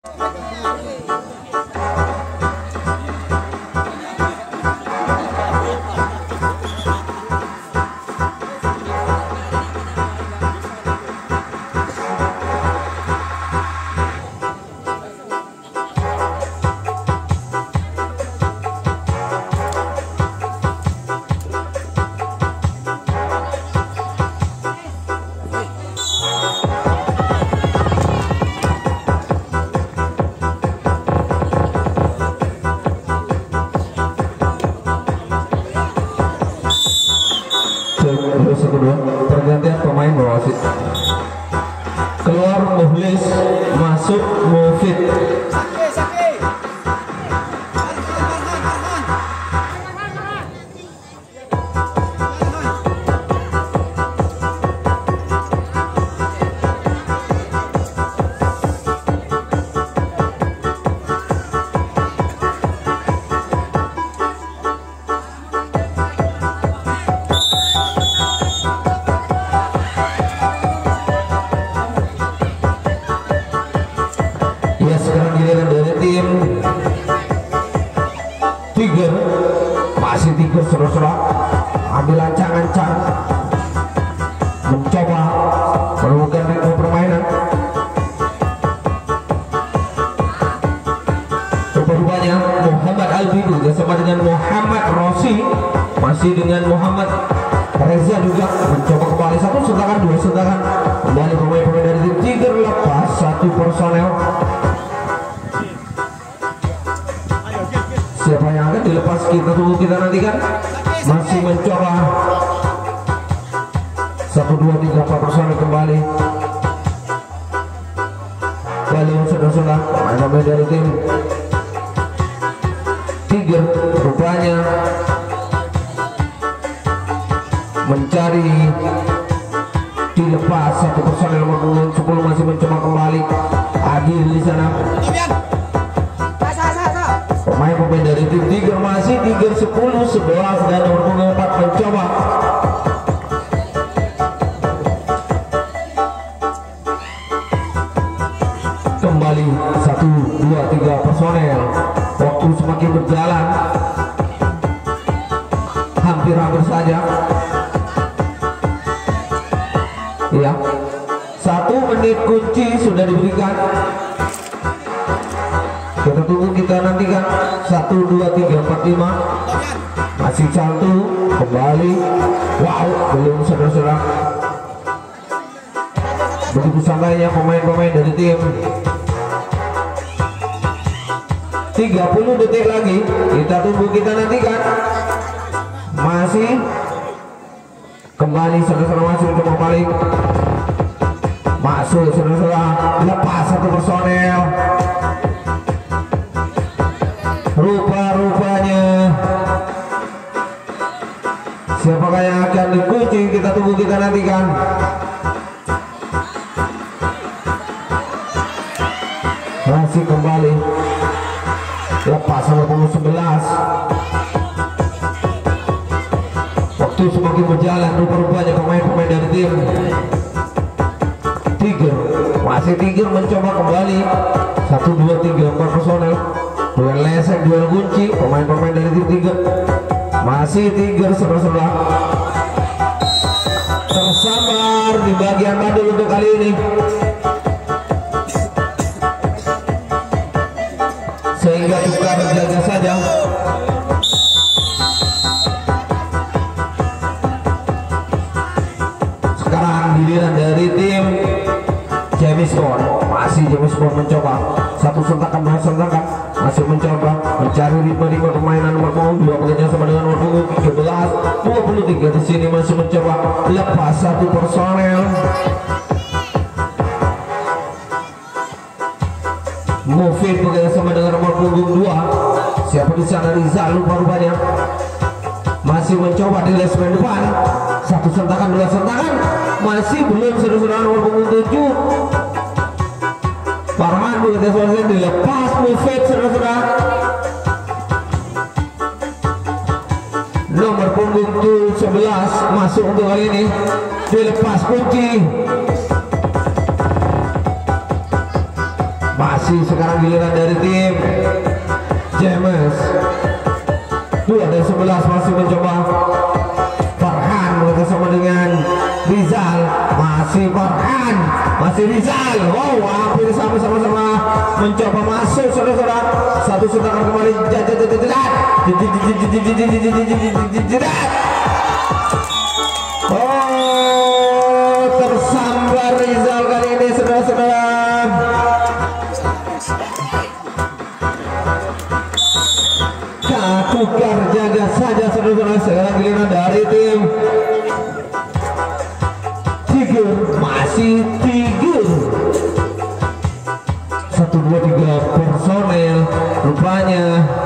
Pergantian pemain wasit. Keluar Muhlis, masuk Mufid. Sekarang giliran dari tim Tiger, masih Tiger serah-serah ambil ancang-ancang mencoba menemukan ritme permainan. Rupanya Muhammad Albi bersama dengan Muhammad Rosi, masih dengan Muhammad Reza juga mencoba kembali satu sentakan, dua sentakan, kembali pemain-pemain dari tim Tiger lepas satu personel. Siapa yang akan dilepas kita tunggu, kita nantikan. Masih mencoba 1, 2, 3, 4 personel kembali. Kali sudah pemain dari tim Tiger rupanya mencari dilepas satu personel nomor 10 masih mencoba kembali. Adil di sana. Pemain dari tim Tiger masih Tiger 10, 11 dan nomor 4 mencoba. Kembali 1, 2, 3 personel. Waktu semakin berjalan, hampir saja. Ya, 1 menit kunci sudah diberikan. Kita tunggu, kita nantikan. 1, 2, 3, 4, 5. Masih 1 kembali. Wow, belum saudara-saudara. Begitu santainya pemain-pemain dari tim. 30 detik lagi. Kita tunggu, kita nantikan. Masih kembali saudara-saudara, masih mencoba balik. Masuk saudara-saudara. Lepas satu personel. Rupa-rupanya siapakah yang akan dikunci? Kita tunggu, kita nantikan. Masih kembali lepas sama pemain 11. Waktu semakin berjalan, rupa-rupanya pemain-pemain dari tim Tiger masih Tiger mencoba kembali. 1, 2, 3, 4 personel. Duel lesek, duel kunci, pemain-pemain dari tim Tiger. Masih Tiger saudara-saudara. Tersambar di bagian bandul untuk kali ini. Sehingga kita berjaga saja. Sekarang giliran dari tim James Bond. Masih James Bond mencoba. 1 sentakan, 2 sentakan. Masih mencoba mencari ritme permainan nomor punggung 2 bekerja sama dengan nomor punggung 13, 23. Di sini masih mencoba lepas satu personel. Mufid bekerja sama dengan nomor punggung 2. Siapa di sana? Rizal rupanya masih mencoba di lesmen depan. 1 sentakan, 2 sentakan. Masih belum saudara-saudara nomor punggung 7. Farhan bekerja sama dilepas Mufid saudara-saudara. Nomor punggung 11 masuk untuk kali ini. Dilepas kunci. Masih Masih sekarang giliran dari tim James. 2 dari 11 masih mencoba. Farhan bersama dengan Rizal. Masih Farhan, masih Rizal. Wow, hampir sama-sama mencoba masuk saudara-saudara. Satu sentakan kembali. Oh, tersambar Rizal kali ini saudara-saudara. Tukar jaga saja saudara-saudara. Sekarang giliran dari tim Tiger. Masih Tiger. 1, 2, 3 personel. Rupanya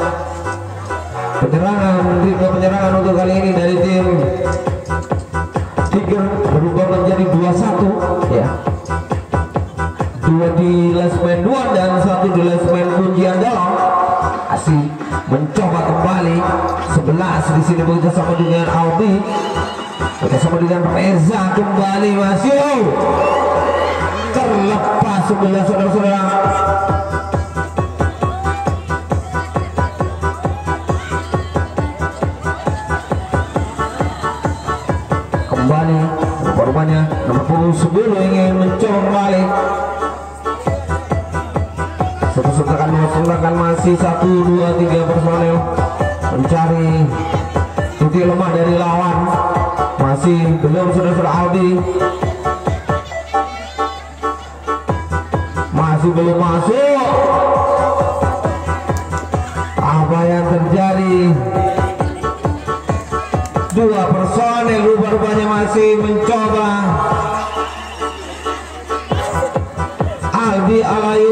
penyerangan untuk kali ini dari tim Tiger berubah menjadi 2-1 ya. 2 di last man 2 dan 1 di last man kuncian dalam. Masih mencoba kembali 11 di sini bekerjasama dengan Albi, bekerjasama dengan Reza kembali. Masih terlepas 11 saudara-saudara. Kembali rupanya nomor 10 ingin mencoba kembali. Sentakan masih 1, 2, 3 personel mencari titik lemah dari lawan. Masih belum saudara-saudara. Aldi masih belum masuk. Apa yang terjadi? 2 personel rupanya masih mencoba. Aldi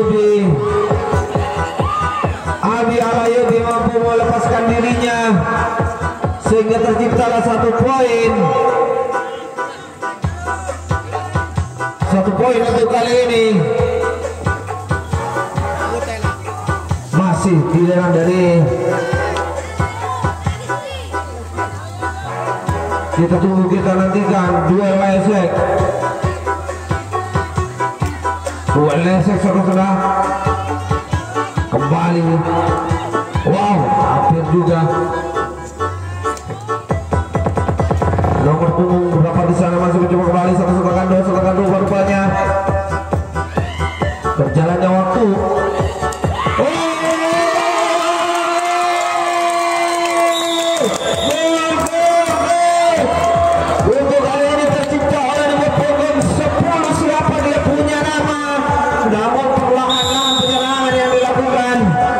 Alayubi mampu melepaskan dirinya sehingga terciptalah 1 poin. 1 poin untuk kali ini. Masih giliran dari kita tunggu, kita nantikan duel lesek. Duel lesek saudara-saudara. Kembali. Wow, hampir juga. Nomor punggung berapa di sana masih mencoba kembali. 1 sentakan 2 rupanya. Berjalannya waktu. Untuk kali ini tercipta oleh nomor punggung 10. Siapa dia punya nama? Namun perlahan-lahan penyerangan yang dilakukan.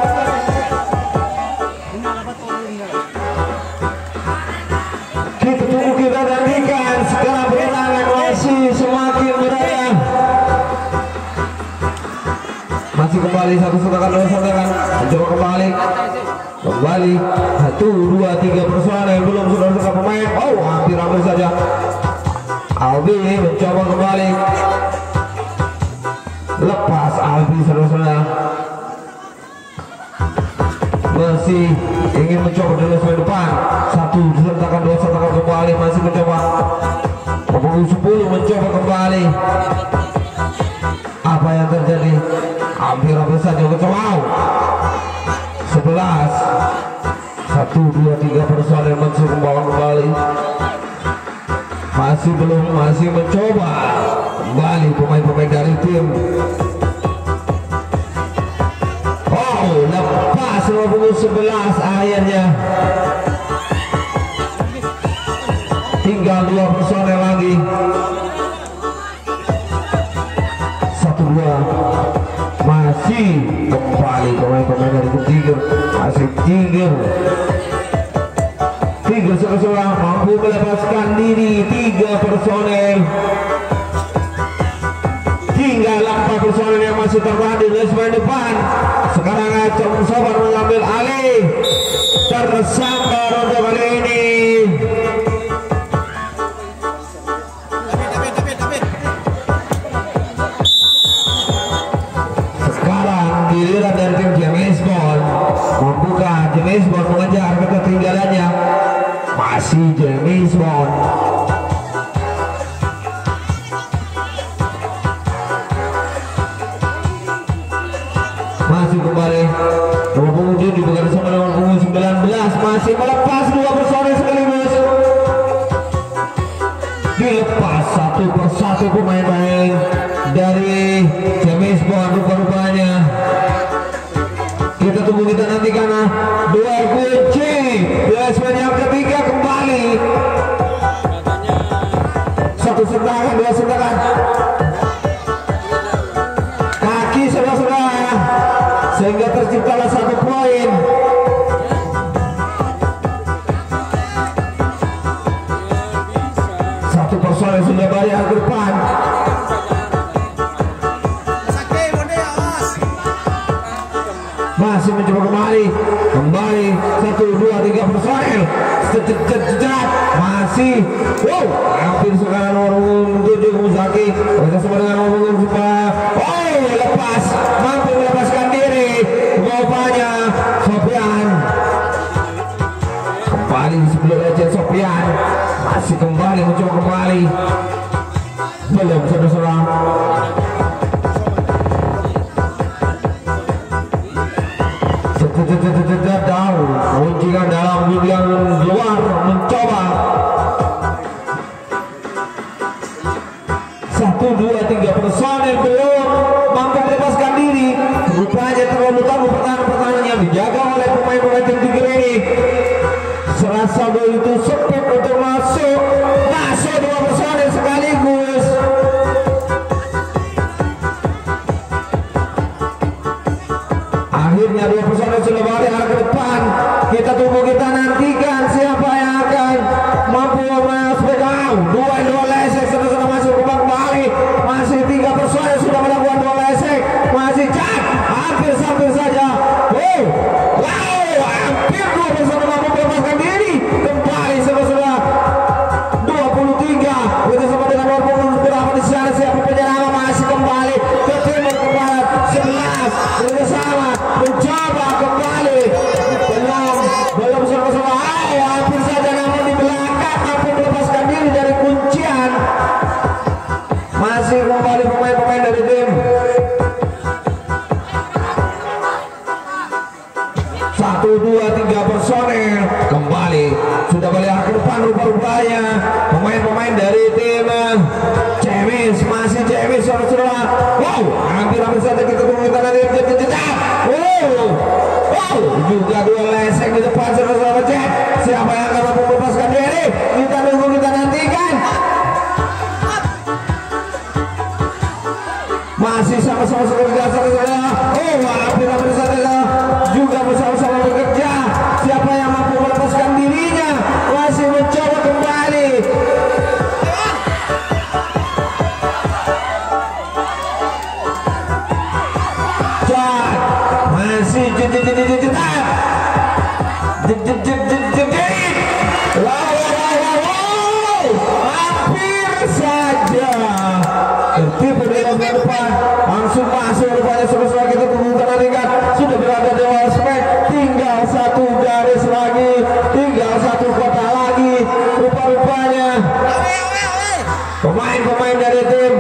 Kita tunggu, kita nantikan. Sekarang penyerangan masih semakin meriah. Masih kembali 1 sentakan 2 sentakan. Mencoba kembali. 1, 2, 3 personel belum saudara-saudara pemain. Oh, hampir saja. Albi mencoba kembali. Lepas Albi saudara-saudara. Masih ingin mencoba dari sebelah depan. 1 sentakan 2 sentakan kembali. Masih mencoba. Punggung 10 mencoba kembali. Apa yang terjadi? Hampir saja. Wow, 11. 1, 2, 3 personel masih membawa kembali. Masih mencoba kembali pemain-pemain dari tim. Oh, lepas nomor 11 akhirnya. Tinggal 2 personel lagi. 1, 2. Masih kembali pemain-pemain dari Tiger. Masih Tiger seorang mampu melepaskan diri. 3 personel. Tinggal 4 personel yang masih tertahan di garis depan. Sekarang Acung Sobar mengambil alih. Tersambar untuk kali ini. Sekarang giliran dari tim James Bond. Membuka James Bond mengejar ketertinggalannya. Masih James Bond. maju kembali. Nomor punggung 7 bukan sama nomor punggung 19 masih melepas dua personil sekaligus. Dilepas satu persatu pemain-pemain dari James Bond rupa-rupanya. Kita tunggu, kita nantikan dua kunci placement yang ketiga kembali. Satu sentakan, dua sentakan kaki saudara-saudara sehingga terciptalah satu poin. Satu personel sudah balik ke depan. Masih mencoba kembali 1, 2, 3 personel masih hampir sekarang nomor 7 Musaki bersama dengan nomor 4 lepas, mampu melepaskan diri rupanya Sofian. Kembali sebelum Legend Sofian masih kembali mencoba kembali, belum saudara-saudara. Kuncikan dalam yang luar mencoba 1, 2, 3 personel belum mampu melepaskan diri. Rupanya terlalu tahu pertahanan yang dijaga oleh pemain-pemain tim Tigre ini. Serasa begitu sempit untuk masuk dua personel sekaligus. Akhirnya dua personel sudah balik arah ke depan. Kita tunggu, kita nantikan siapa yang akan mampu masuk. Dua lesek sudah masuk ke kembali. Masih 3 personel sudah melakukan 2 lesek. Masih hampir saja. Hampir 2 personel mampu melepaskan diri. Kembali sudah 23. Kita sama dengan nomor berapa di sana, siapa penyerang masih kembali ke timur ke barat 11 bersama mencoba kembali. Belum sama-sama hampir saja, namun di belakang mampu melepaskan diri dari kuncian. Masih kembali pemain-pemain dari tim 1, 2, 3 personel kembali sudah balik ke depan rupa-rupanya pemain-pemain dari tim James. Masih James saudara-saudara. Hampir saja kita tunggu, kita nanti juga 2 leseng di depan saudara-saudara. Siapa yang akan mampu melepaskan diri? Kita tunggu, kita nantikan. Masih sama-sama bekerja saudara-saudara. Hampir saja juga bersama-sama bekerja. Siapa yang mampu melepaskan dirinya? Masih mencoba kembali. Masih hampir saja tertipu di depan, langsung masuk rupanya. Selesai kita tunggu, nantikan sudah berada di ospek, tinggal 1 garis lagi, tinggal 1 kota lagi rupa-rupanya pemain-pemain dari tim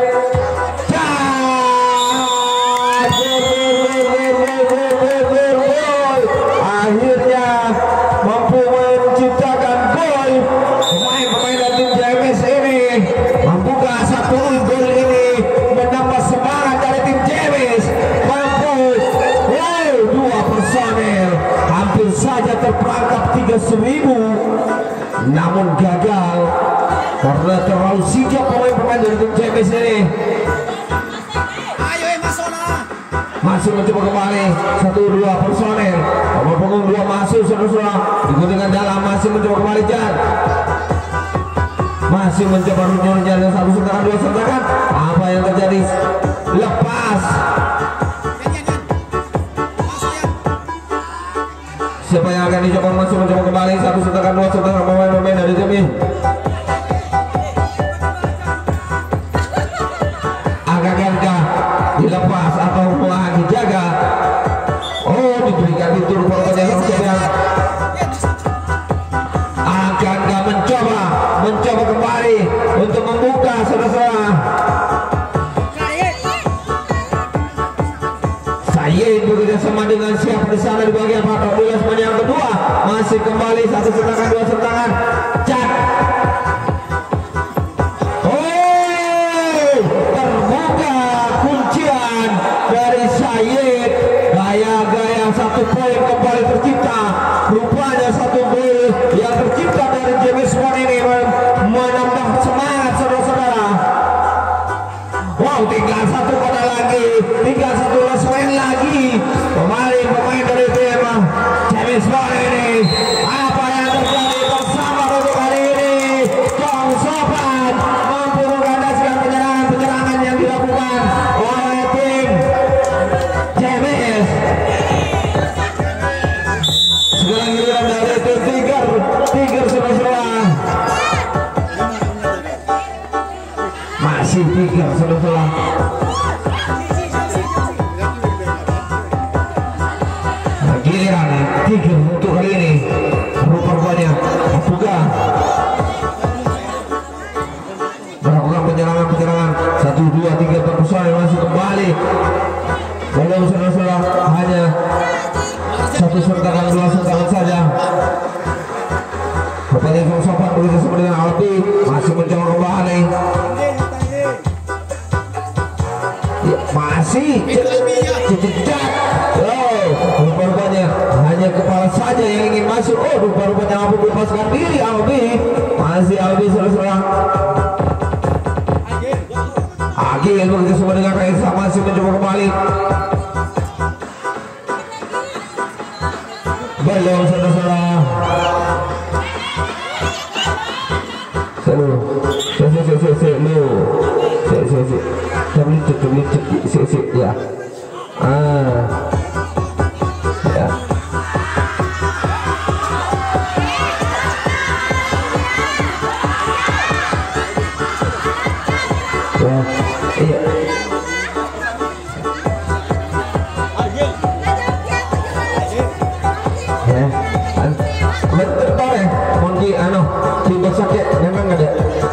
akhirnya mampu menciptakan gol. Pemain-pemain dari tim JMS ini mampukah 1 gol ini menambah semangat dari tim JMS? Mampu 2 personel hampir saja terperangkap 3.000, namun gagal karena terlalu sigap pemain-pemain dari tim JMS ini. Masih mencoba kembali 1, 2 personel nomor punggung 2 masuk saudara-saudara, diguntingkan dalam, masih mencoba kembali masih mencoba runyur-runyur 1 sentakan 2 sentakan. Apa yang terjadi? Lepas. Siapa yang akan dicoba? Masih mencoba kembali 1 sentakan 2 sentakan pemain-pemain dari tim ini. Agak-agak dilepas atau dijaga. Diberikan itu rupanya Sofian. Akankah mencoba kembali untuk membuka saudara-saudara. Sayyid begitu kerjasama dengan siapa di sana di bagian patok. Duel yang kedua masih kembali satu sentangan dua sentangan. Cak. Terbuka kuncian dari Syed. Gaya-gaya satu poin kembali tercipta. Rupanya satu gol yang tercipta dari James Bond ini menambah semangat saudara-saudara. Wow, tinggal satu kota lagi, tinggal satu last main lagi. Pemain dari tim James Bond ini. Apa yang terjadi bersama untuk hari ini? Kong Sofan mampu mengandaskan penyerangan yang dilakukan oleh tim James. Sekarang giliran dari tim Tiger saudara-saudara. Masih Tiger saudara-saudara. Giliran Tiger untuk kali ini. Rupanya buka melakukan penyerangan 1, 2, 3 terpesona masih kembali. Belum saudara-saudara, hanya satu sentangan dua sentangan saja. Rupanya Kong Sofan begitu sama dengan Albi masih mencoba kembali. Masih cecek. Rupanya hanya kepala saja yang ingin masuk. Rupanya mampu melepaskan diri Albi. Masih Albi saudara-saudara. Agil begitu sama dengan Reza masih mencoba kembali. Belum saudara-saudara. Ya. Ya. Iya. Betul ya, Monji tiba sakit memang ada.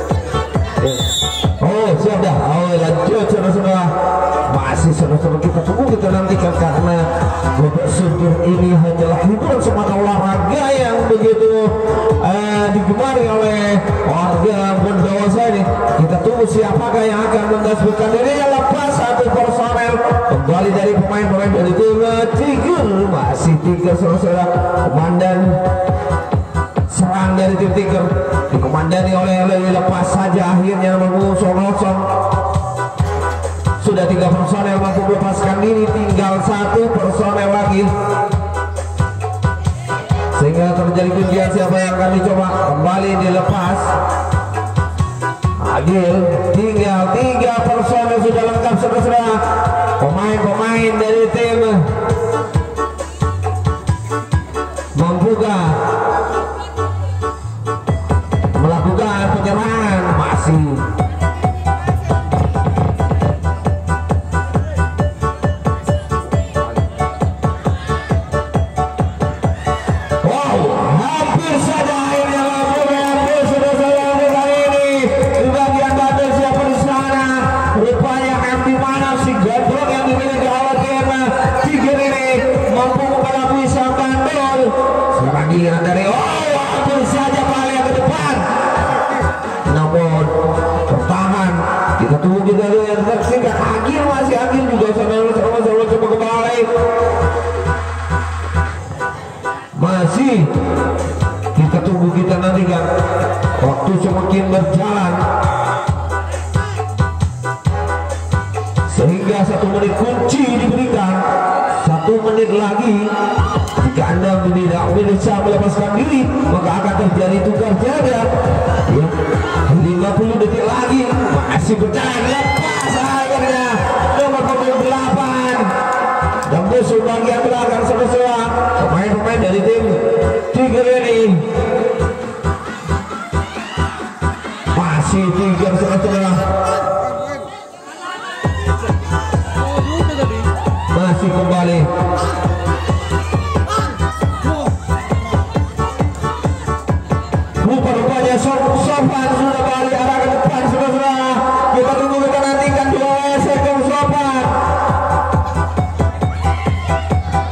Oh siap dah. Lanjut saudara-saudara. Masih saudara-saudara kita tunggu, kita nantikan karena babak suntur ini hanyalah hiburan semata olahraga yang begitu digemari oleh warga Bondowoso ini. Kita tunggu siapakah yang akan mendasbutkan dirinya. Lepas satu personel kembali dari pemain-pemain dari tim Tiger. Masih Tiger saudara-saudara. Komandan serang dari tim Tiger dikomandani oleh lepas saja akhirnya mengusung kosong. Sudah 3 personel mampu melepaskan diri, tinggal 1 personel lagi sehingga terjadi kundian siapa yang akan dicoba. Kembali dilepas Agil. Tinggal 3 personel sudah lengkap saudara-saudara. Pemain-pemain dari tim membuka melakukan penyerangan. Masih hampir saja akhirnya lampu saudara-saudara kali ini di bagian badan siapa di sana. Rupanya di mana si Godrong yang dimiliki oleh tim Tiger ini mampu menghadapi sang bandol. Sekarang giliran dari hampir saja paling ke depan, namun bertahan. Kita tunggu kita lihat tersingkat Agil. Masih Agil juga sama-sama coba kembali. Masih kita tunggu, kita nantikan. Waktu semakin berjalan sehingga 1 menit kunci diberikan. 1 menit lagi jika Anda tidak bisa melepaskan diri maka akan terjadi tukar jaga ya. 50 detik lagi masih berjalan. Lepas akhirnya nomor 28 tembus bagian belakang saudara-saudara. Pemain-pemain dari tim Tiger ini masih Tiger saudara-saudara. Masih kembali. Rupanya Sofan sudah balik arah ke depan saudara-saudara. Kita tunggu, kita nantikan dua Kong Sofan.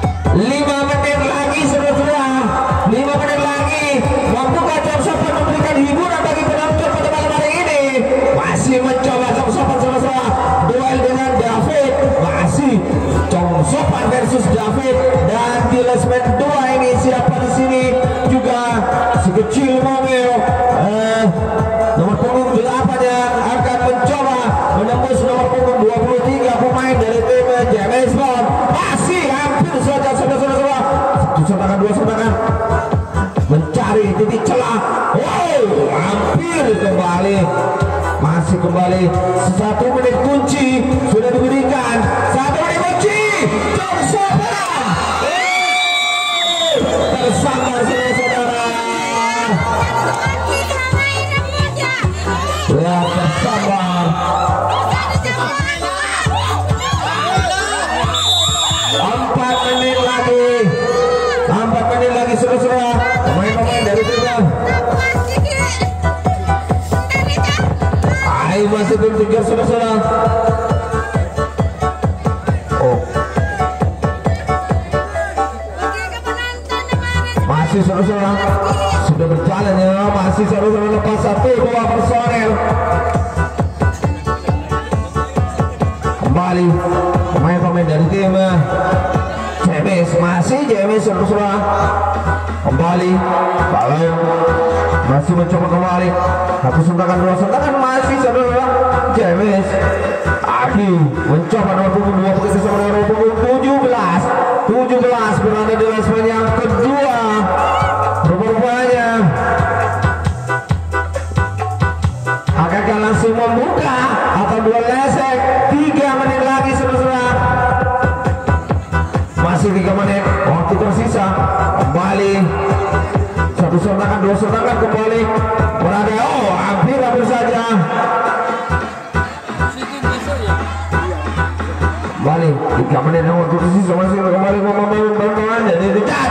versus David dan di lesmen 2 ini siapa di sini juga si kecil mobil nomor punggung 8 yang akan mencoba menembus nomor punggung 23 pemain dari tim James Bond. Masih hampir saja saudara-saudara. Satu sentangan, dua sentangan mencari titik celah. Wow, hampir kembali. Masih kembali. 1 menit kunci sudah diberikan. 1 menit kunci. Tersambar. Tersambar saudara-saudara. Ya, tersambar. 4 menit lagi. 4 menit lagi saudara-saudara. Pemain-pemain dari tim masih belum tinggal saudara-saudara. Oh, masih saudara-saudara sudah berjalan ya, masih saudara-saudara lepas 1-2 personel. Kembali pemain-pemain dari tim James, masih James saudara-saudara. Kembali kalau masih mencoba kembali. 1 sentangan, 2 sentangan masih saudara James. Aduh, mencoba nomor punggung 2 begitu sama nomor punggung 17 berada di lesmen yang kedua. Rupanya akankah langsung membuka atau 2 lesek? 3 menit lagi saudara. Masih 3 menit waktu tersisa. Kembali 1 sentangan, 2 sentangan kembali berada. Oh, hampir saja. Kembali 3 menit yang waktu tersisa. Masih kembali membangun jadi dekat.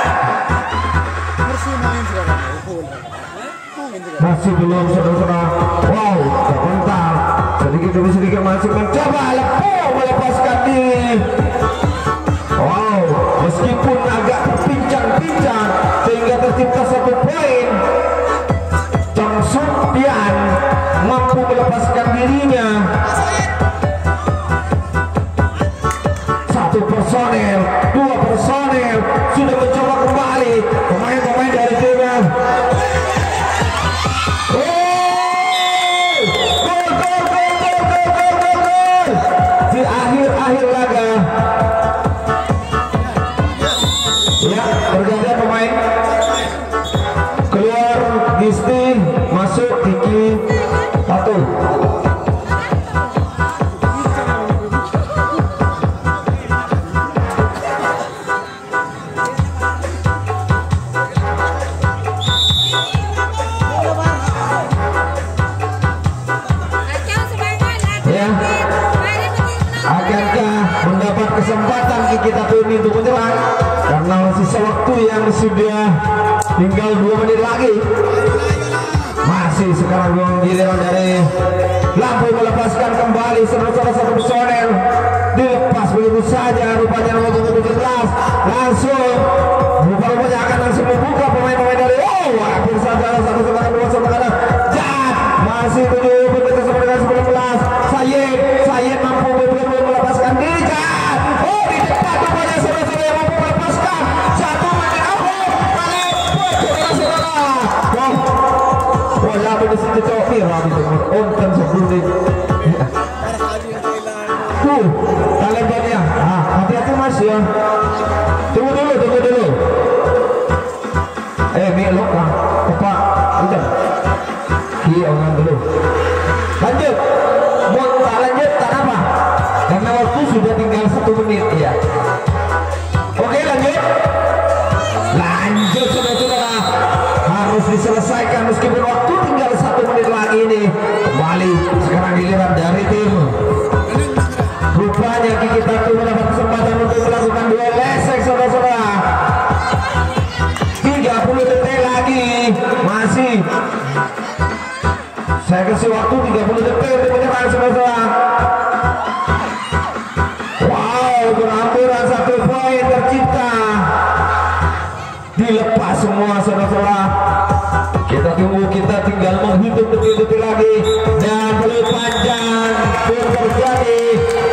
Masih belum saudara-saudara. Wow, terpental sedikit demi sedikit masih mencoba melepaskan diri. Wow, meskipun agak terpincang-pincang sehingga tercipta 1 poin, Chong Sung-pian mampu melepaskan dirinya. 1 personel, 2 personel sudah mencoba kembali pemain-pemain dari timnya. Gol di akhir laga. Ya, bergantian pemain. Keluar Gisti, masuk Kiki 1. Ya, akankah mendapat kesempatan kita ini untuk menyerang karena sisa waktu yang sudah tinggal 2 menit lagi. Masih sekarang giliran dari Lampu melepaskan kembali saudara-saudara 1 personel, dilepas begitu saja. Rupanya nomor 17 langsung rupanya akan langsung membuka pemain-pemain dari hampir saja 1 serangan 2 serangan. Masih 7 menit sampai dengan 19. Sayed mampu melepaskan diri. Di depan rupanya saudara-saudara yang mampu melepaskan 1 menit. Wala mo na si Tito Rami on sebelum tuh talentanya. Hati-hati mas ya. Tunggu dulu. Belok lah. Pak, udah. Orang dulu. Lanjut. Mau lanjut tak apa. Karena waktu sudah tinggal 1 menit ya. Oke lanjut. Lanjut saudara-saudara. Harus diselesaikan meskipun waktu tinggal 1 menit lagi ini. Kembali sekarang giliran dari tim. Rupanya Kiki Tatu mendapat kesempatan untuk melakukan 2 lesek saudara-saudara. 30 detik lagi. Masih saya kasih waktu 30 detik untuk menyerang saudara-saudara. Wow, berhamburan 1 poin tercipta. Dilepas semua saudara-saudara. Kita tunggu, kita tinggal menghitung detik-detik lagi dan belum panjang pun terjadi.